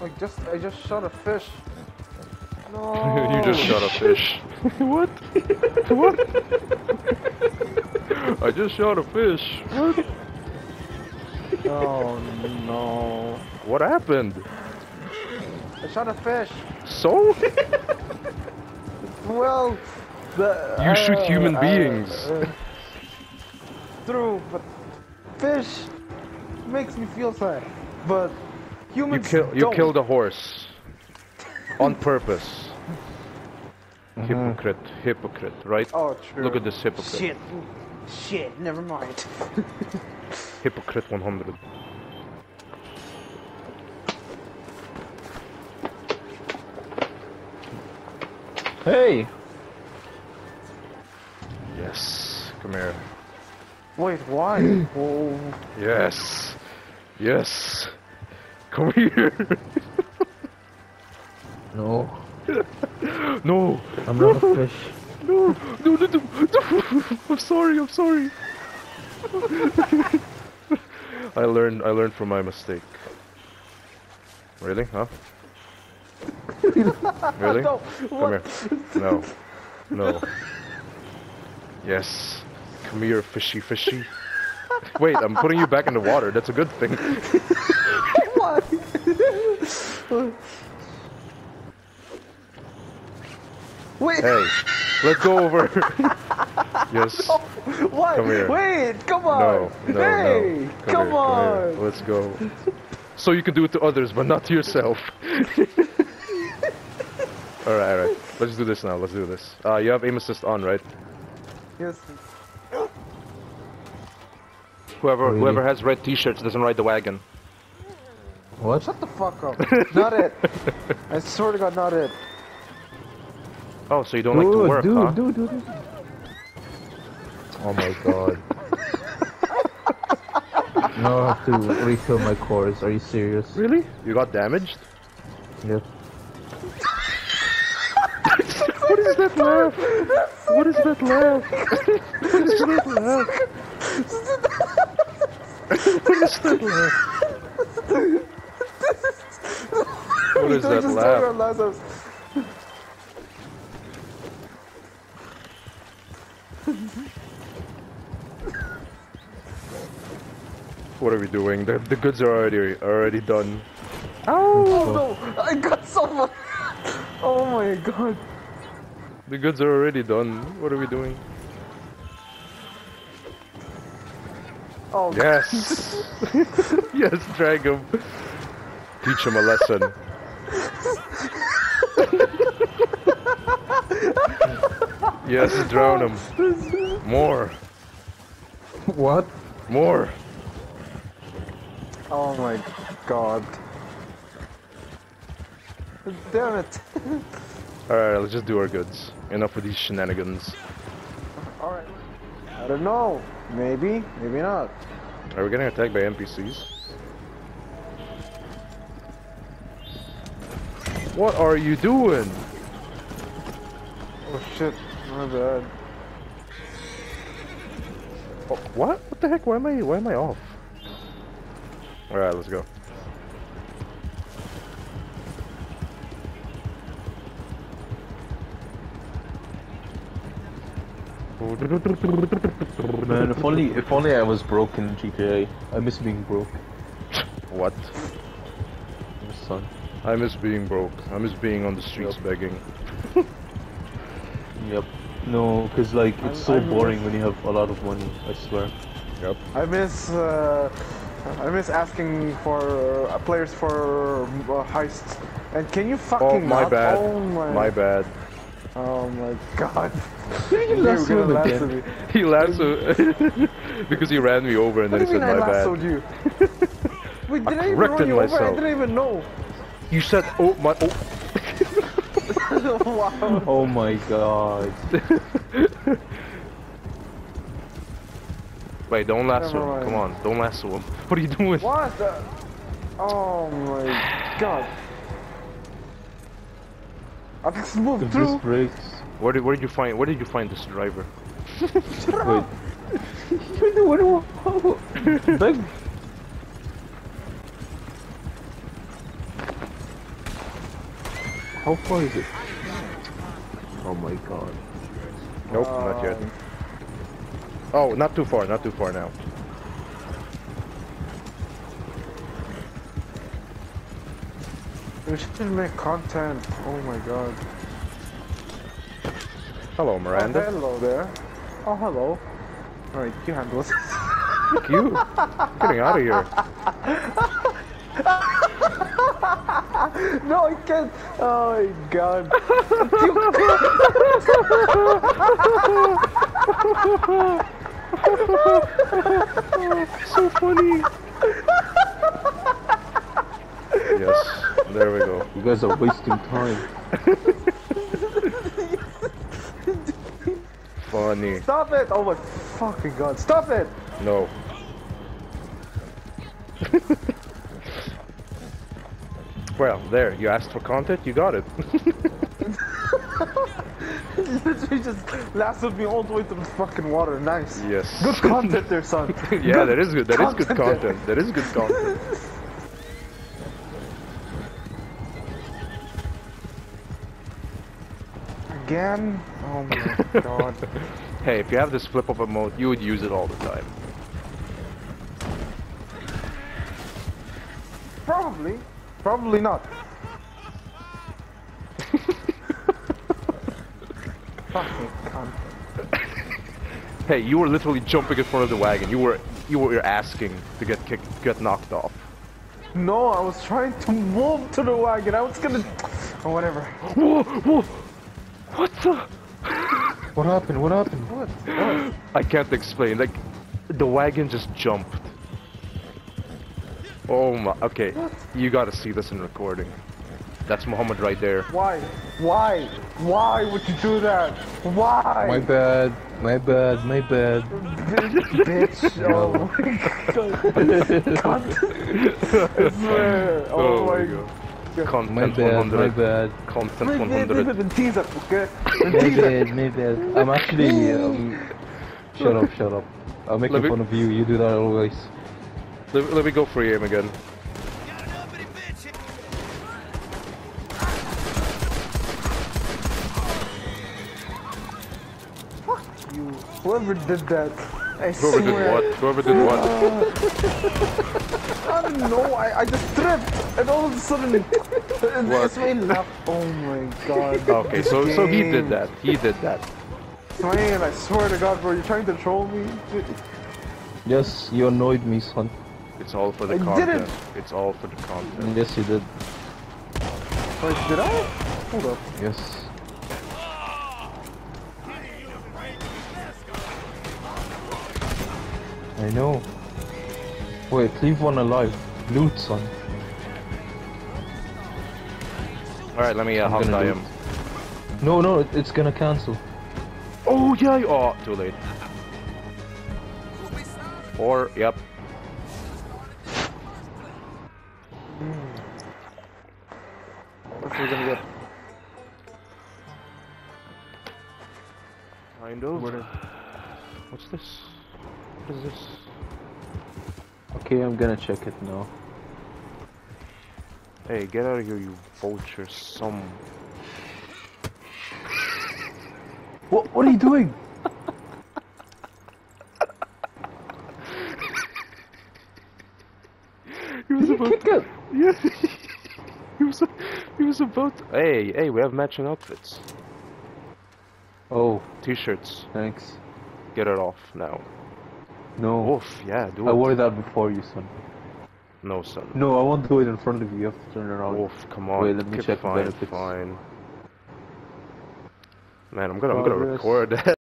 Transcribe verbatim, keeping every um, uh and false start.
I just, I just shot a fish. No. You just shot a fish. What? What? I just shot a fish. What? Oh no. What happened? I shot a fish. So? Well, the, You shoot uh, human uh, beings. Uh, true, but fish makes me feel sad. But You humans kill. You don't. killed a horse. On purpose. Mm-hmm. Hypocrite. Hypocrite. Right? Oh, true. Look at this hypocrite. Shit. Shit. Never mind. Hypocrite one hundred. Hey! Yes. Come here. Wait, why? Oh. Yes. Yes. Come here. No, No. I'm not a fish. No. No. No. No. No. I'm sorry. I'm sorry. I learned. I learned from my mistake. Really? Huh? Really? No, Come what? here. No. No. Yes. Come here, fishy, fishy. Wait, I'm putting you back in the water. That's a good thing. Why? Wait. Hey, let's go over. Yes. No. Why? Come here. Wait, come on. No, no, hey, no. come, here, on. Come here. Let's go. So you can do it to others, but not to yourself. Alright, alright. Let's do this now. Let's do this. Uh, you have aim assist on, right? Yes. Whoever Really? whoever has red t-shirts doesn't ride the wagon. What? Shut the fuck up. Not it. I swear to God, not it. Oh, so you don't like to work, dude, huh? dude, dude, dude. Oh my god. Now I have to refill my cores. Are you serious? Really? You got damaged? Yep. What is that laugh? What is that laugh? What is that laugh? What is that laugh? What is that laugh? What are we doing? The, the goods are already already done. Oh no! I got someone! Oh my god. The goods are already done. What are we doing? Oh Yes! Yes, drag him. Teach him a lesson. Yes, drown him. More. What? More. Oh my god. Damn it. Alright, let's just do our goods. Enough with these shenanigans. Alright. I don't know. Maybe, maybe not. Are we getting attacked by N P Cs? What are you doing? Oh shit, my bad. Oh, what? What the heck? Why am I? Why am I off? All right, let's go. Man, if only if only I was broke in G T A. I miss being broke. What? Son. I miss being broke. I miss being on the streets Yep. begging. Yep. No, cause like it's I'm- so I'm boring miss- when you have a lot of money. I swear. Yep. I miss, uh, I miss asking for uh, players for uh, heists. And can you fucking Oh, my not? bad. Oh my, My bad. Oh my god. You You were lasso gonna him lasso again. me. He lassoed because he ran me over and What then do he you said mean I my lassoed bad. you? Wait, did I, even corrected run you over? I myself. didn't even know. You said oh my oh. Wow. Oh my god. Wait, don't lasso Never him. mind. Come on, don't lasso him. What are you doing? What the? Oh my god. I just moved If through. this breaks. Where did where did you find where did you find this driver? Wait. what do I... Beg. How far is it? Oh my god. Nope, not yet. Oh, not too far, not too far now. We should make content. Oh my god. Hello, Miranda. Oh, hello there. Oh, hello. Alright, you handle it. Fuck you. I'm getting out of here. No, I can't. Oh my god. So funny. Yes, there we go. You guys are wasting time. Funny. Stop it! Oh my fucking god. Stop it! No. Well, there, you asked for content, you got it. You literally just lasted me all the way to the fucking water. Nice. Yes. Good content there, son. Yeah, that is good. That is good content. content. That is good content. Again? Oh my god. Hey, if you have this flip up mode, you would use it all the time. Probably. Probably not. Fucking cunt. Hey, you were literally jumping in front of the wagon. You were you were asking to get kicked, get knocked off. No, I was trying to move to the wagon. I was gonna... Oh, whatever. Whoa, whoa! What the? What happened? What happened? What? What? I can't explain. Like, the wagon just jumped. Oh my. Okay, What? you gotta see this in recording. That's Muhammad right there. Why? Why? Why would you do that? Why? My bad. My bad. My bad. Bitch. Oh my god. Cunt. I swear. Oh, Oh my my god. god. Content My bad. one My hundred. bad. Content My one bad, hundred. even the teaser, okay? The My teaser. bad. My bad. I'm actually. Um, shut up. Shut up. I'm making Let me- fun of you. You do that always. Let, let me go free aim again. You, whoever did that, I Whoever did swear. what? Whoever did what? I don't know, I, I just tripped, and all of a sudden, What? Ismail laughed. Oh my god. Okay, This so so he game. did that. He did that. Ismail, I swear to god, bro, you're trying to troll me? Yes, you annoyed me, son. It's all for the I content. didn't. It's all for the content. Yes, you did. Wait, did I? Hold up. Yes. I know. Wait, leave one alive. Loot, son. Alright, let me uh, I'm hog gonna die loot. him. No, no, it, it's gonna cancel. Oh yeah! you- Oh, too late. Or yep. What are we gonna get? Kind of. What is- What's this? What is this? Okay, I'm gonna check it now. Hey, get out of here, you vulture! Some. What? What are you doing? He was Did you kick it? Yeah. he was. He was about. To... Hey, hey, we have matching outfits. Oh, T-shirts. thanks. Get it off now. No, Oof, yeah, do I it. wore that before you, son. No, son. No, I won't do it in front of you. You have to turn around. Oof, come on. Wait, let me Get check the fine, benefits. fine. Man, I'm gonna, I'm gonna Progress. record that.